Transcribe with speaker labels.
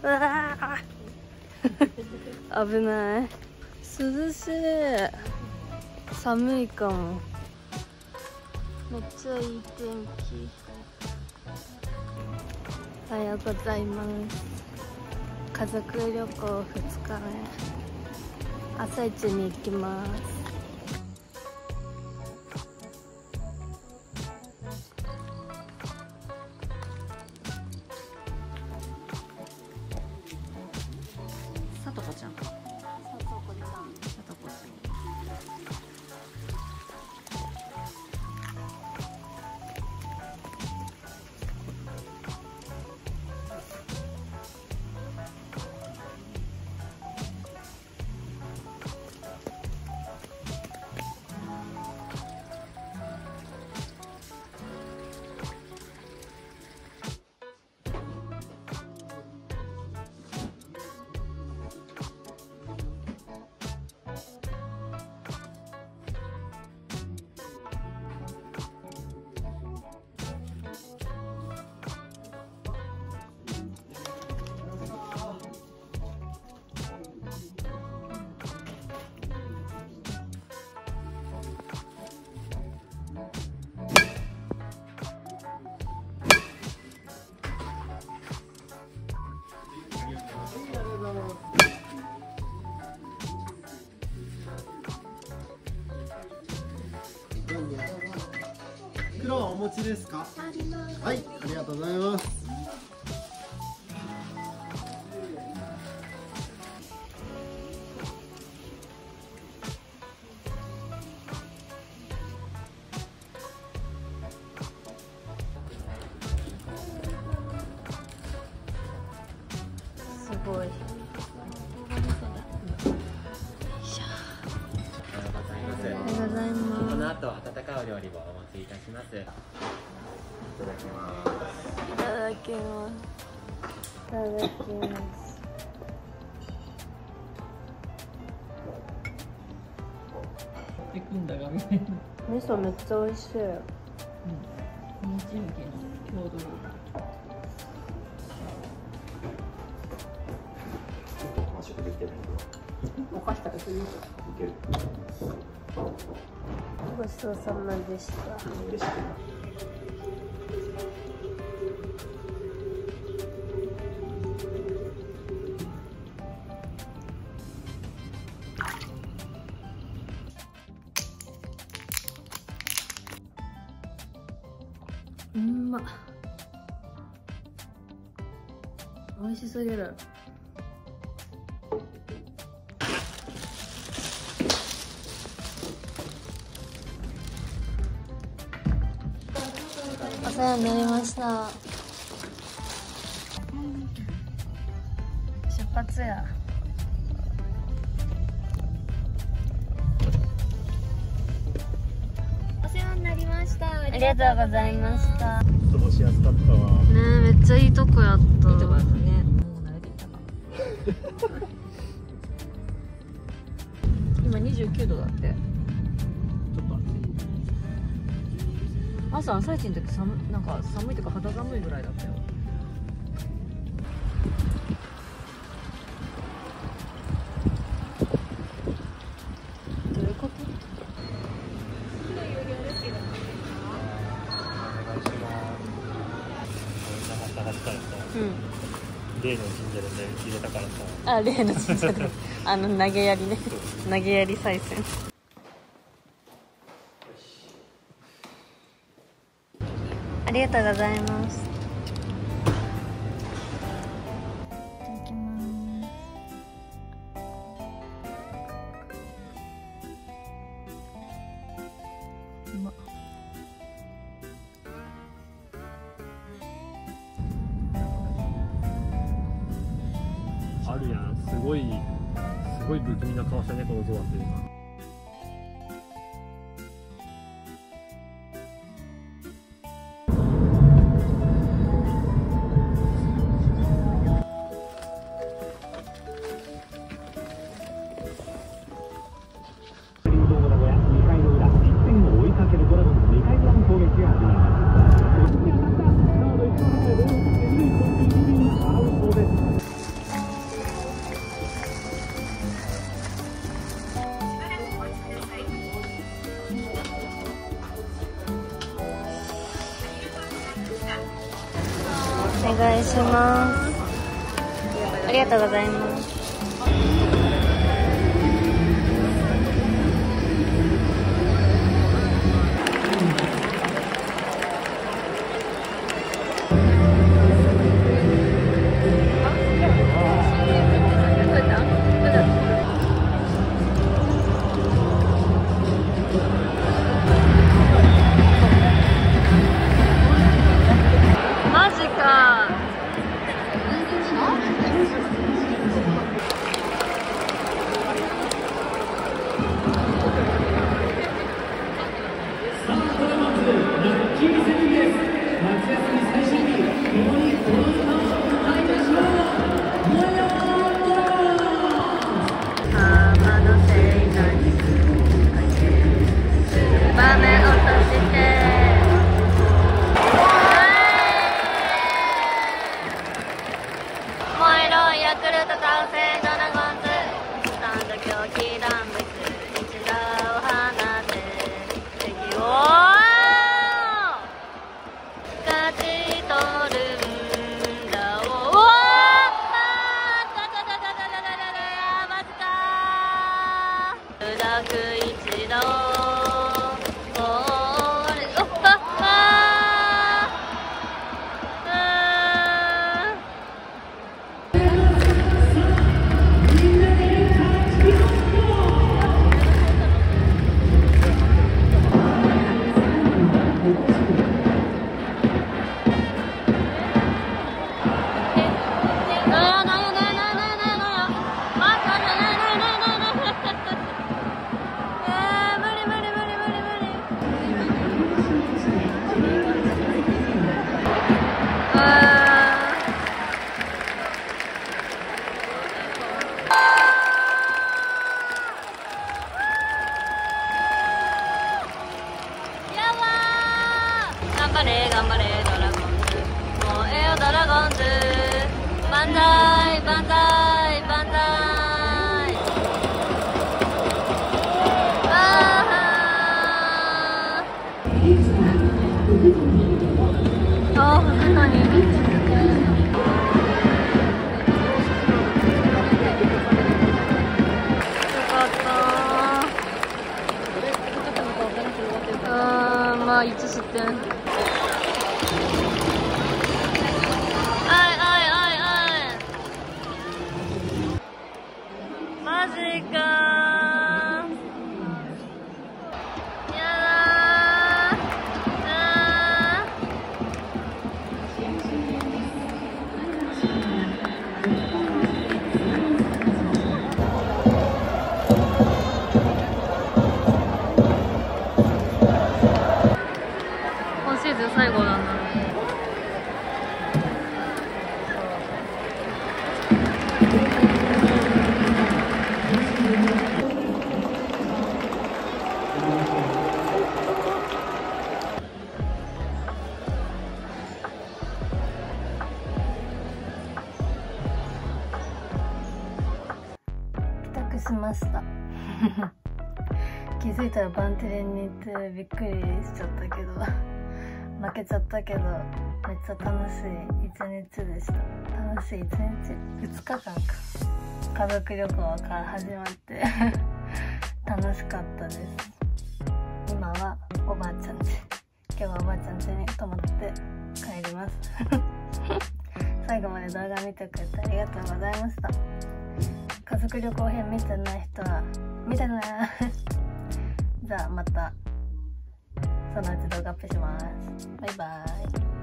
Speaker 1: うわー危ない。涼しい。寒いかも。めっちゃいい天気。おはようございます。家族旅行2日目、朝一に行きます。
Speaker 2: さとこちゃん。さとこちゃん。さとこちゃん。
Speaker 3: 袋はお持ちですか？はい、ありがとうございます。
Speaker 1: すごい。
Speaker 4: おはようございます。この後温かいお料理をお持ちいたします。いただきます。
Speaker 1: いただきます。いただきます。
Speaker 2: でくんだがみたいな。
Speaker 1: 味噌めっちゃ美味しい。
Speaker 2: うん。日向けの郷土料理。
Speaker 4: 和食できてない
Speaker 2: お菓子食べすぎる。
Speaker 4: いける。
Speaker 1: ごちそうさまでした。
Speaker 4: 嬉しい。
Speaker 1: うんま。美味しすぎる。お世話になりました。出発や。
Speaker 5: お世話になりました。あ
Speaker 1: ありがとうございました。
Speaker 3: 過ごしやすかったわ。
Speaker 1: ねえ、めっちゃいいとこやった。
Speaker 2: いいとこだったね。もう慣れてきたか。今29度だって。
Speaker 3: ちょっと
Speaker 2: 朝一の時なんか寒いとか肌寒いぐらいだったよ。
Speaker 1: どういうこと？
Speaker 4: お願いします。こんな話からさ、例の神社でね入れたからさ。
Speaker 1: あ、例の神社で投げやりね。投げやり再戦。ありがとうございます。いただきます。うまっ。
Speaker 3: あるやん、すごい不気味な顔したね、このゾウっていうか。
Speaker 1: いします。ありがとうございます。マジか。ヤクルト完成ドラゴンズスタンド狂気断別一打を放て敵を勝ち取るんだおおマジか砕く一度頑張れドラゴンズ燃えよドラゴンズ万歳万歳万歳ああ何まあ1失点。マジかー。やだ今シーズン最後だな。しました気づいたらバンテレンに行ってびっくりしちゃったけど負けちゃったけどめっちゃ楽しい一日でした。楽しい一日2日間か家族旅行から始まって楽しかったです。今はおばあちゃん家、今日はおばあちゃん家に泊まって帰ります最後まで動画見てくれてありがとうございました。家族旅行編見てない人は見てねじゃあまたそのうち動画アップします。バイバーイ。